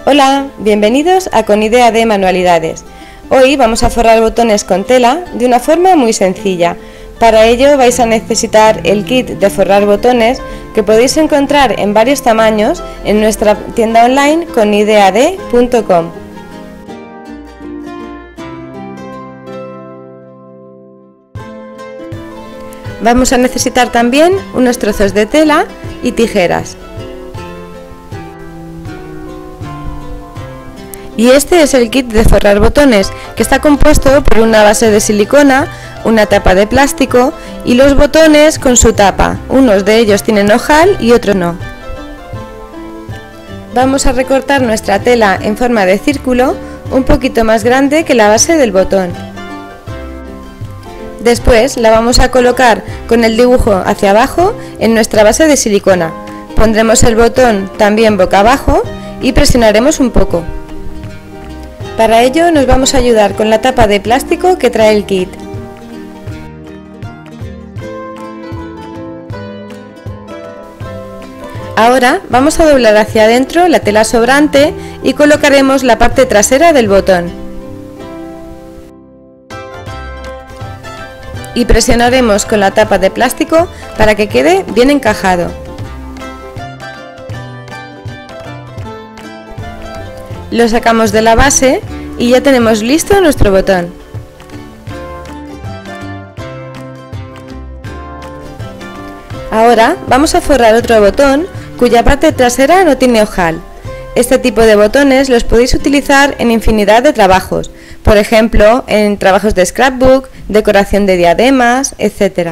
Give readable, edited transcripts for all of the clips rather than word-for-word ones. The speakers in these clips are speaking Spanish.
Hola, bienvenidos a Con Idea de Manualidades. Hoy vamos a forrar botones con tela de una forma muy sencilla. Para ello vais a necesitar el kit de forrar botones que podéis encontrar en varios tamaños en nuestra tienda online conideade.com. Vamos a necesitar también unos trozos de tela y tijeras. Y este es el kit de forrar botones, que está compuesto por una base de silicona, una tapa de plástico y los botones con su tapa. Unos de ellos tienen ojal y otros no. Vamos a recortar nuestra tela en forma de círculo, un poquito más grande que la base del botón. Después la vamos a colocar con el dibujo hacia abajo en nuestra base de silicona. Pondremos el botón también boca abajo y presionaremos un poco. Para ello nos vamos a ayudar con la tapa de plástico que trae el kit. Ahora vamos a doblar hacia adentro la tela sobrante y colocaremos la parte trasera del botón. Y presionaremos con la tapa de plástico para que quede bien encajado. Lo sacamos de la base y ya tenemos listo nuestro botón. Ahora vamos a forrar otro botón cuya parte trasera no tiene ojal. Este tipo de botones los podéis utilizar en infinidad de trabajos, por ejemplo en trabajos de scrapbook, decoración de diademas, etc.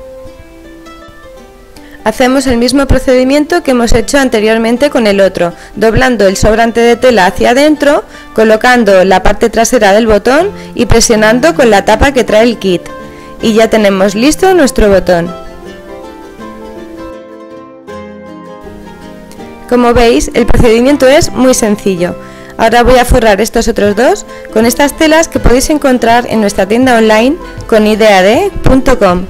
Hacemos el mismo procedimiento que hemos hecho anteriormente con el otro, doblando el sobrante de tela hacia adentro, colocando la parte trasera del botón y presionando con la tapa que trae el kit. Y ya tenemos listo nuestro botón. Como veis, el procedimiento es muy sencillo. Ahora voy a forrar estos otros dos con estas telas que podéis encontrar en nuestra tienda online conideade.com.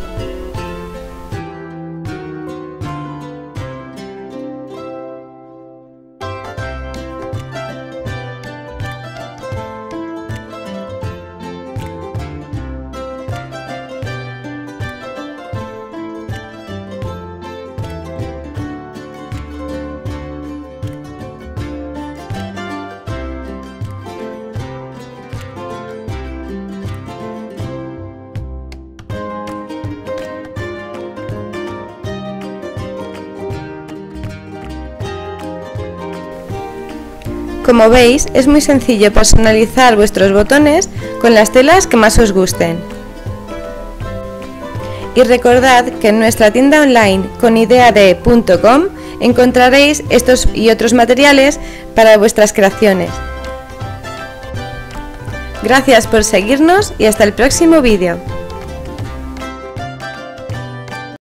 Como veis, es muy sencillo personalizar vuestros botones con las telas que más os gusten. Y recordad que en nuestra tienda online conideade.com encontraréis estos y otros materiales para vuestras creaciones. Gracias por seguirnos y hasta el próximo vídeo.